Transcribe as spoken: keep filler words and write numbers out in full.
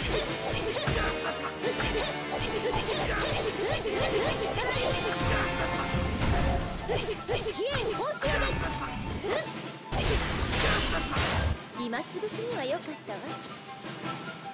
暇つぶしには良かったわ。